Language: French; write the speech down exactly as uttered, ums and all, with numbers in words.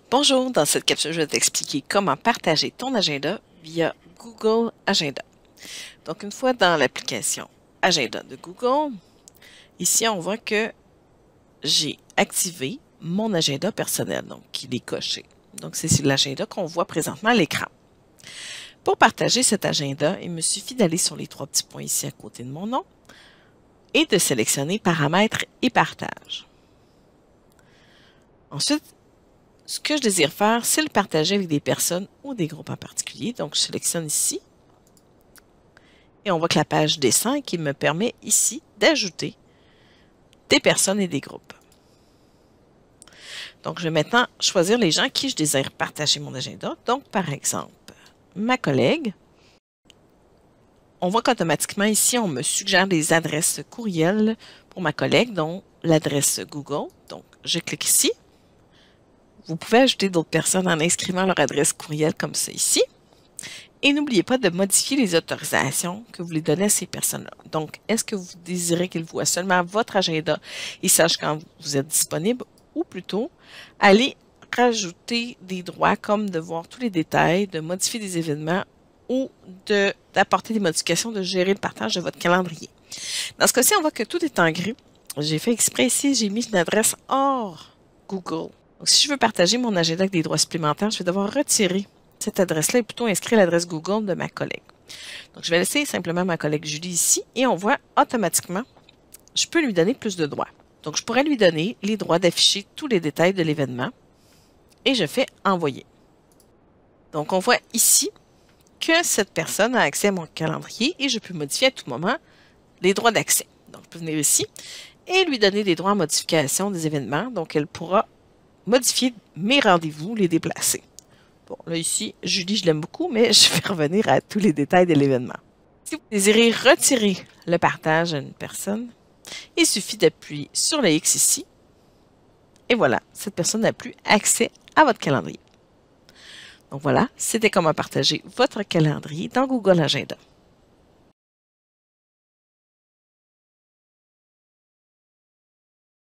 Bonjour, dans cette capsule, je vais t'expliquer comment partager ton agenda via Google Agenda. Donc, une fois dans l'application Agenda de Google, ici, on voit que j'ai activé mon agenda personnel, donc il est coché. Donc, c'est l'agenda qu'on voit présentement à l'écran. Pour partager cet agenda, il me suffit d'aller sur les trois petits points ici à côté de mon nom et de sélectionner Paramètres et Partage. Ensuite, ce que je désire faire, c'est le partager avec des personnes ou des groupes en particulier. Donc, je sélectionne ici. Et on voit que la page descend et qu'il me permet ici d'ajouter des personnes et des groupes. Donc, je vais maintenant choisir les gens à qui je désire partager mon agenda. Donc, par exemple, ma collègue. On voit qu'automatiquement, ici, on me suggère des adresses courriel pour ma collègue, dont l'adresse Google. Donc, je clique ici. Vous pouvez ajouter d'autres personnes en inscrivant leur adresse courriel comme ça ici. Et n'oubliez pas de modifier les autorisations que vous voulez donner à ces personnes-là. Donc, est-ce que vous désirez qu'ils voient seulement votre agenda et sachent quand vous êtes disponible ou plutôt aller rajouter des droits comme de voir tous les détails, de modifier des événements ou d'apporter des modifications, de gérer le partage de votre calendrier. Dans ce cas-ci, on voit que tout est en gris. J'ai fait exprès ici, j'ai mis une adresse hors Google. Donc, si je veux partager mon agenda avec des droits supplémentaires, je vais devoir retirer cette adresse-là et plutôt inscrire l'adresse Google de ma collègue. Donc, je vais laisser simplement ma collègue Julie ici et on voit automatiquement, je peux lui donner plus de droits. Donc, je pourrais lui donner les droits d'afficher tous les détails de l'événement et je fais envoyer. Donc, on voit ici que cette personne a accès à mon calendrier et je peux modifier à tout moment les droits d'accès. Donc, je peux venir ici et lui donner des droits à modification des événements. Donc, elle pourra modifier mes rendez-vous, les déplacer. Bon, là ici, Julie, je l'aime beaucoup, mais je vais revenir à tous les détails de l'événement. Si vous désirez retirer le partage à une personne, il suffit d'appuyer sur le X ici. Et voilà, cette personne n'a plus accès à votre calendrier. Donc voilà, c'était comment partager votre calendrier dans Google Agenda.